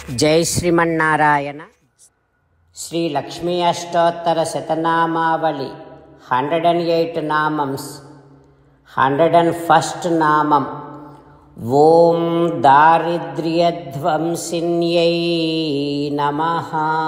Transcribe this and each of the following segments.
జై శ్రీమన్నారాయణ. శ్రీ లక్ష్మీ అష్టోత్తర శతనామావళి 108 నామమ్స్. 101st నామం ఓం దారిద్ర్యధ్వంసిన్యై నమః.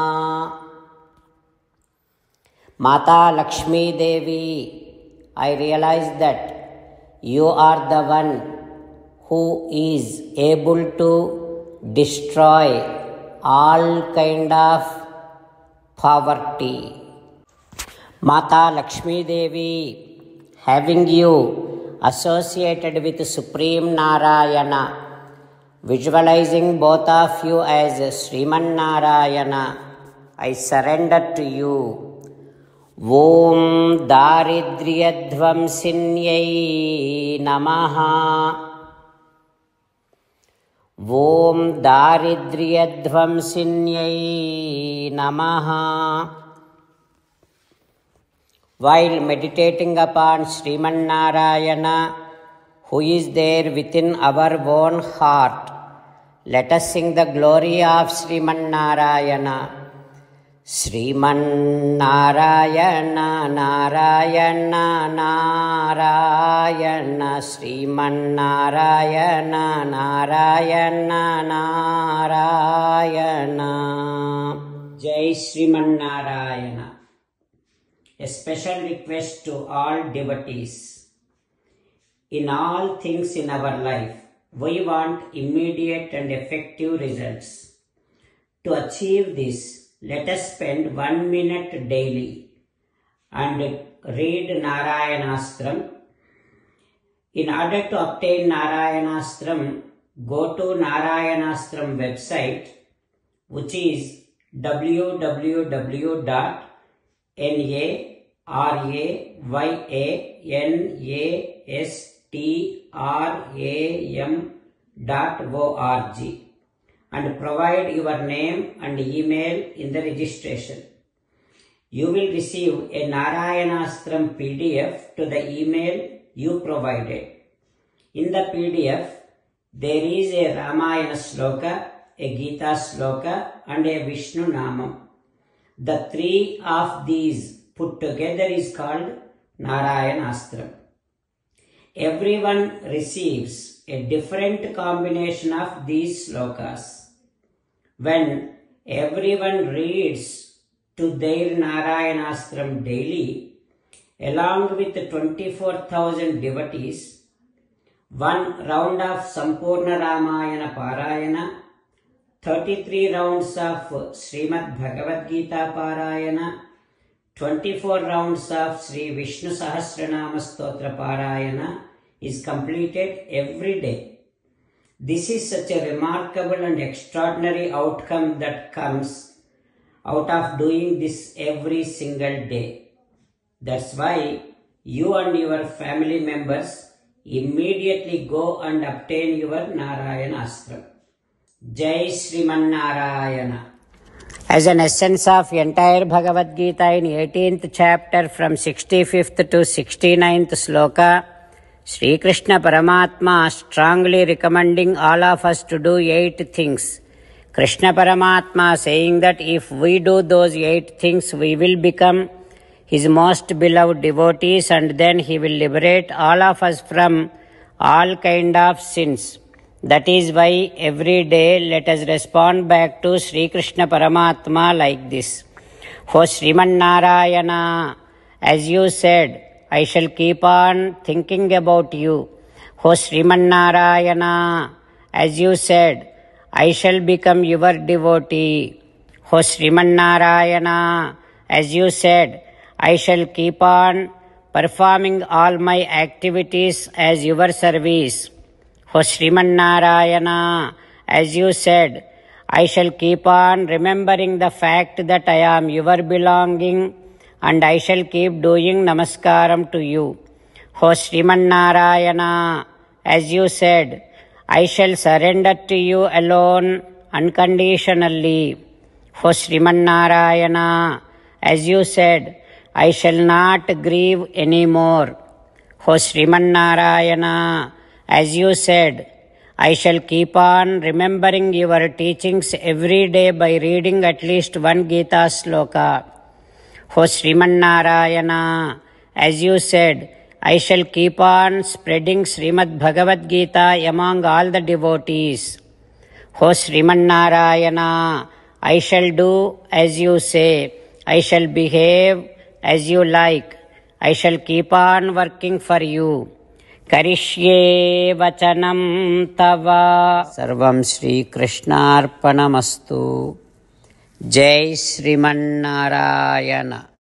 మాతా Lakshmidevi, I realize that you are the one who is able to destroy all kind of poverty. Mata Lakshmi Devi, having you associated with Supreme Narayana, visualizing both of you as Sriman Narayana, I surrender to you. Om Daridryadvamsinyai Namaha. Om Daridryadvamsinyai Namaha. While meditating upon Sriman Narayana, who is there within our own heart, let us sing the glory of Sriman Narayana. Sriman Narayana Narayana Narayana, Sriman Narayana Narayana Narayana. Jai Sriman Narayana. A special request to all devotees. In all things in our life, we want immediate and effective results. To achieve this, let us spend 1 minute daily and read Narayanastram. In order to obtain Narayanastram, go to Narayanastram website, which is www.narayanaastram.org, and provide your name and email in the registration. You will receive a Narayanastram PDF to the email you provided. In the PDF, there is a Ramayana Sloka, a Gita Sloka, and a Vishnu Namam. The three of these put together is called Narayanastram. Everyone receives a different combination of these slokas. When everyone reads to their Narayanastram daily, along with 24,000 devotees, 1 round of Sampurna Ramayana Parayana, 33 rounds of Srimad Bhagavad Gita Parayana, 24 rounds of Sri Vishnu Sahasranama Stotra Parayana is completed every day. This is such a remarkable and extraordinary outcome that comes out of doing this every single day. That's why you and your family members immediately go and obtain your Narayanastram. Jai Sriman Narayana. As an essence of entire Bhagavad Gita in 18th chapter from 65th to 69th sloka, Sri Krishna Paramatma strongly recommending all of us to do 8 things. Krishna Paramatma saying that if we do those 8 things, we will become his most beloved devotees, and then he will liberate all of us from all kind of sins. That is why every day let us respond back to Sri Krishna Paramatma like this. O Sriman Narayana, as you said, I shall keep on thinking about you. O Sriman Narayana, as you said, I shall become your devotee. O Sriman Narayana, as you said, I shall keep on performing all my activities as your service. O Sriman Narayana, as you said, I shall keep on remembering the fact that I am your belonging, and I shall keep doing namaskaram to you. O Sriman Narayana, as you said, I shall surrender to you alone unconditionally. O Sriman Narayana, as you said, I shall not grieve anymore. O Sriman Narayana, as you said, I shall keep on remembering your teachings every day by reading at least one Gita sloka. O Sriman Narayana, as you said, I shall keep on spreading Srimad Bhagavad Gita among all the devotees. O Sriman Narayana, I shall do as you say. I shall behave as you like. I shall keep on working for you. Karishye vachanam tava. Sarvam Shri Krishnarpanamastu. Jai Sriman Narayana.